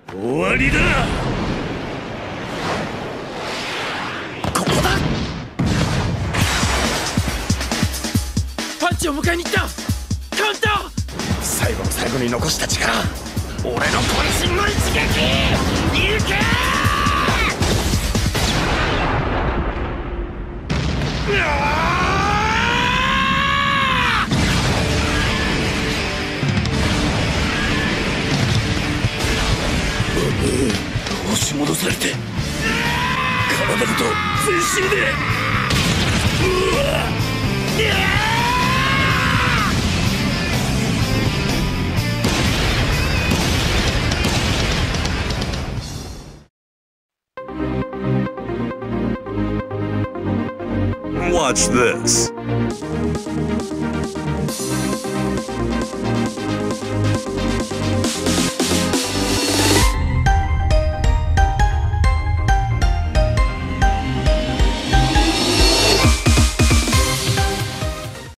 終わりだ。ここだ。 パンチを迎えに行った。カウンター。 最後の最後に残した力、俺の渾身の一撃、行け押し戻されて体ごと全身で Watch this.